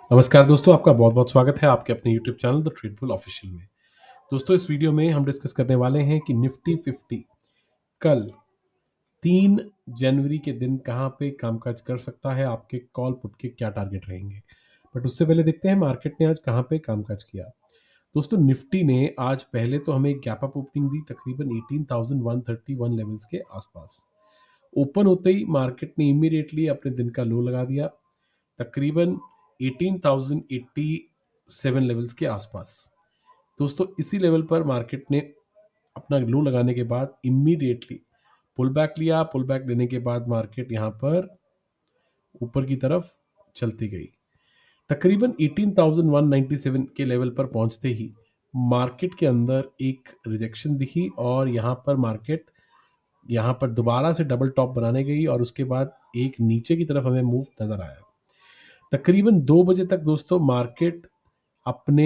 नमस्कार दोस्तों, आपका बहुत बहुत स्वागत है आपके अपने YouTube channel the Tradebull official में। दोस्तों, इस वीडियो में हम डिस्कस करने वाले हैं कि निफ्टी 50 कल 3 जनवरी के दिन कहाँ पे कामकाज कर सकता है, आपके कॉल पुट के क्या टारगेट रहेंगे। बट उससे पहले देखते हैं मार्केट ने आज कहाँ पे कामकाज किया। दोस्तों, निफ्टी ने आज पहले तो हमें एक गैप अप ओपनिंग दी तकरीबन 18,131 लेवल्स के आसपास। ओपन होते ही मार्केट ने इमीडिएटली अपने दिन का लो लगा दिया तकरीबन 18,087 लेवल्स के आसपास। दोस्तों, इसी लेवल पर मार्केट ने अपना लो लगाने के बाद इमीडिएटली पुल बैक लिया। पुल बैक लेने के बाद मार्केट यहाँ पर ऊपर की तरफ चलती गई। तकरीबन 18,197 के लेवल पर पहुंचते ही मार्केट के अंदर एक रिजेक्शन दिखी और यहाँ पर मार्केट यहाँ पर दोबारा से डबल टॉप बनाने गई और उसके बाद एक नीचे की तरफ हमें मूव नजर आया। तकरीबन 2 बजे तक दोस्तों मार्केट अपने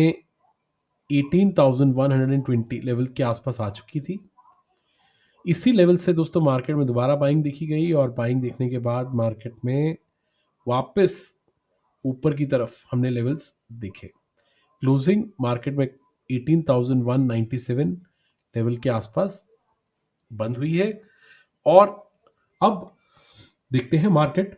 18,120 लेवल के आसपास आ चुकी थी। इसी लेवल से दोस्तों मार्केट में दोबारा बाइंग देखी गई और बाइंग देखने के बाद मार्केट में वापस ऊपर की तरफ हमने लेवल्स देखे। क्लोजिंग मार्केट में 18,197 लेवल के आसपास बंद हुई है। और अब देखते हैं मार्केट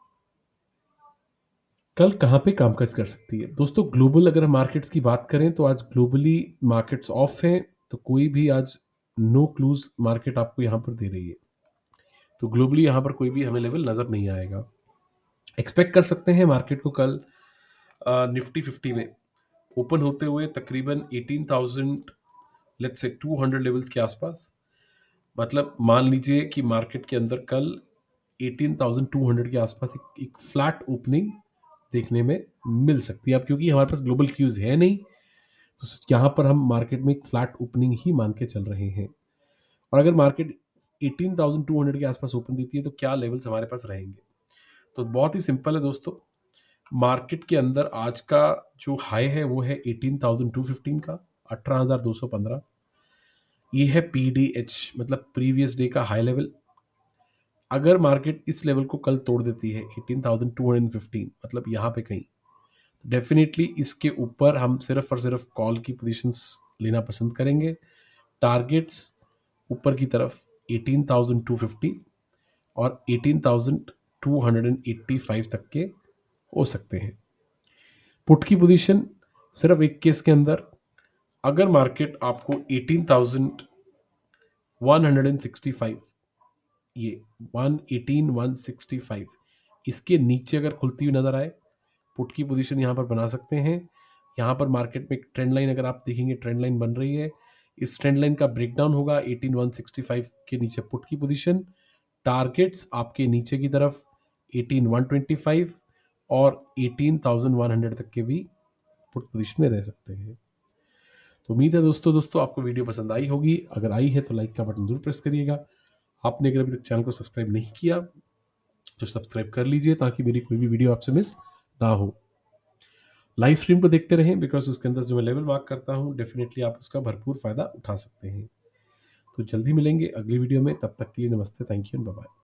कल कहाँ पे कामकाज कर सकती है। दोस्तों, ग्लोबल अगर हम मार्केट्स की बात करें तो आज ग्लोबली मार्केट्स ऑफ हैं, तो कोई भी आज नो क्लूज मार्केट आपको यहाँ पर दे रही है। तो ग्लोबली यहाँ पर कोई भी हमें लेवल नज़र नहीं आएगा। एक्सपेक्ट कर सकते हैं मार्केट को कल निफ्टी 50 में ओपन होते हुए तकरीबन 18,000 लेट्स से 200 लेवल्स के आसपास। मतलब मान लीजिए कि मार्केट के अंदर कल 18,200 के आसपास एक फ्लैट ओपनिंग देखने में मिल सकती है। अब क्योंकि हमारे पास ग्लोबल क्यूज है नहीं, तो यहाँ पर हम मार्केट में एक फ्लैट ओपनिंग ही मान के चल रहे हैं। और अगर मार्केट 18,200 के आसपास ओपन देती है तो क्या लेवल्स हमारे पास रहेंगे। तो बहुत ही सिंपल है दोस्तों, मार्केट के अंदर आज का जो हाई है वो है 18,215 का, 18,215। ये है PDH मतलब प्रीवियस डे का हाई लेवल। अगर मार्केट इस लेवल को कल तोड़ देती है 18,215 मतलब यहाँ पे कहीं, डेफिनेटली इसके ऊपर हम सिर्फ और सिर्फ कॉल की पोजीशंस लेना पसंद करेंगे। टारगेट्स ऊपर की तरफ 18,250 और 18,285 तक के हो सकते हैं। पुट की पोजीशन सिर्फ एक केस के अंदर, अगर मार्केट आपको 18,165 ये 118,165 इसके नीचे अगर खुलती हुई नजर आए, पुट की पोजीशन यहाँ पर बना सकते हैं। यहाँ पर मार्केट में एक ट्रेंड लाइन अगर आप देखेंगे, ट्रेंड लाइन बन रही है। इस ट्रेंड लाइन का ब्रेकडाउन होगा 18,165 के नीचे पुट की पोजीशन। टारगेट्स आपके नीचे की तरफ 18,125 और 18,100 तक के भी पुट पोजीशन में रह सकते हैं। तो उम्मीद है दोस्तों आपको वीडियो पसंद आई होगी। अगर आई है तो लाइक का बटन जरूर प्रेस करिएगा। आपने अगर अभी तक चैनल को सब्सक्राइब नहीं किया तो सब्सक्राइब कर लीजिए ताकि मेरी कोई भी वीडियो आपसे मिस ना हो। लाइव स्ट्रीम को देखते रहें बिकॉज उसके अंदर जो मैं लेवल मार्क करता हूँ डेफिनेटली आप उसका भरपूर फायदा उठा सकते हैं। तो जल्दी मिलेंगे अगली वीडियो में, तब तक के लिए नमस्ते, thank you and bye bye.